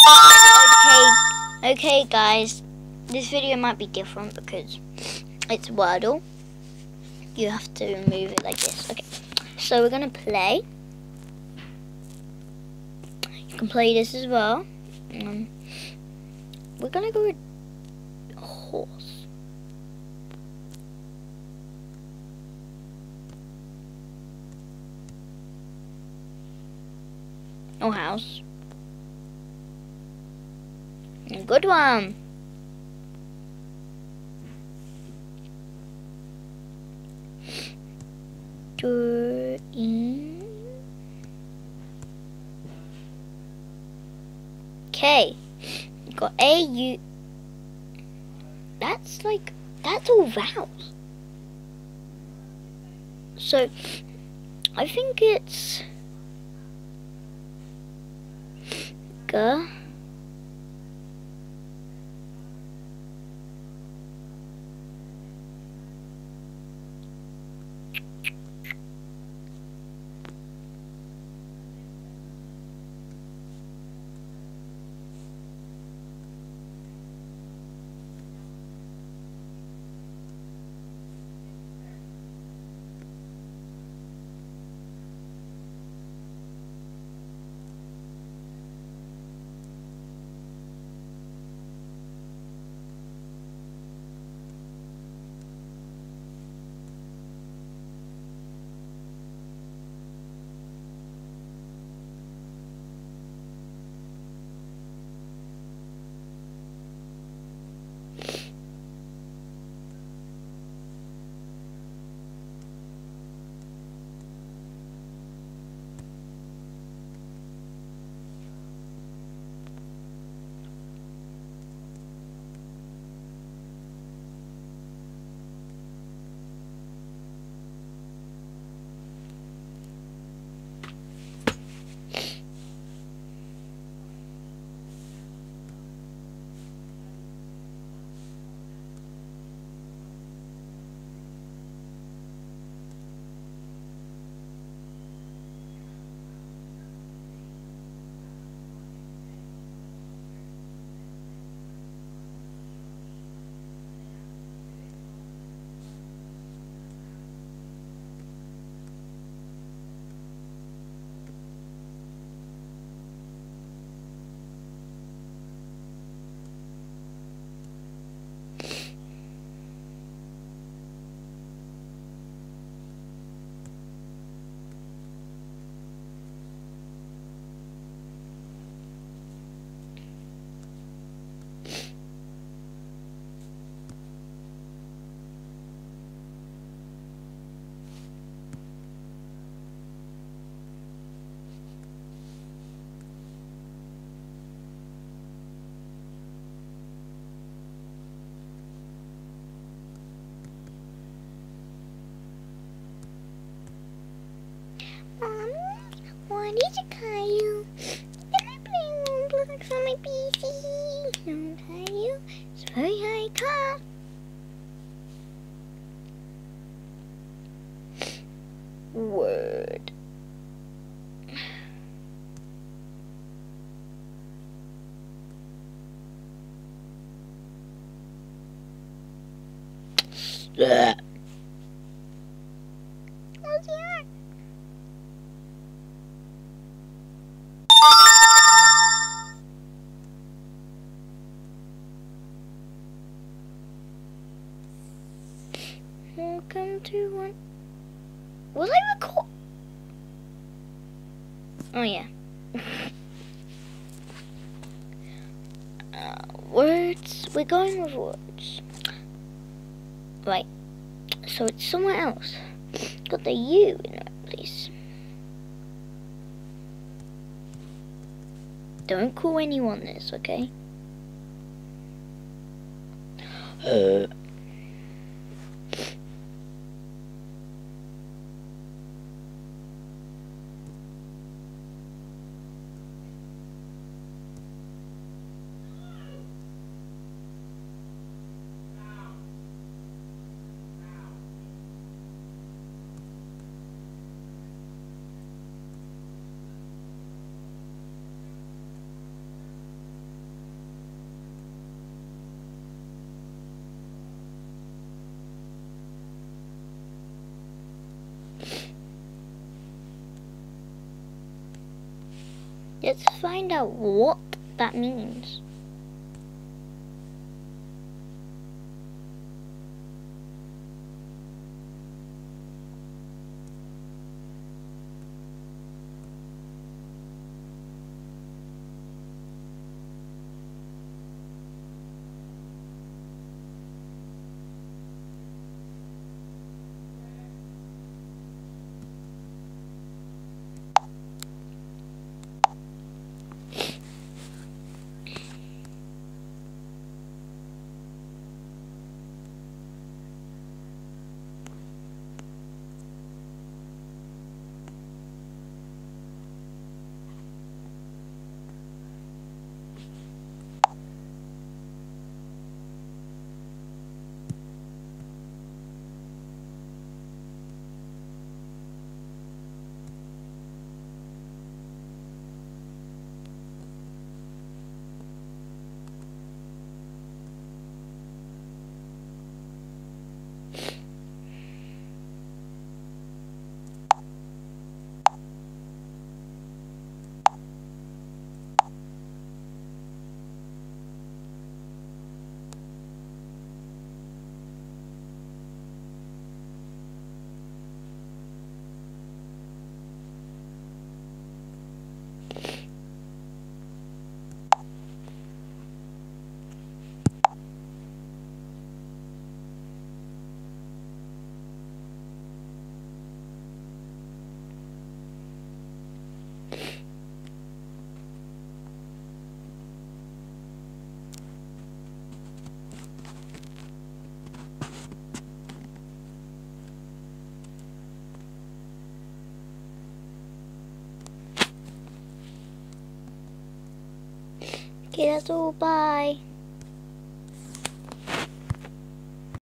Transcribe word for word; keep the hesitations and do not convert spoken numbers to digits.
Okay, okay guys, this video might be different because it's Wordle. You have to move it like this. Okay, so we're gonna play. You can play this as well. Um, we're gonna go with horse. Or house. Good one. Okay. Got A, U. That's like, that's all vowels. So, I think it's G. Mom, what is it, Caillou? Can I play Roblox on my P C? No, Caillou. It's a very high cost. Word. Yeah. What's that? Welcome to one. Was I record? Oh yeah. uh, words. We're going with words. Right. So it's somewhere else. Got the U in that place. Don't call anyone this, okay? Uh. Let's find out what that means. Okay, that's all. Bye.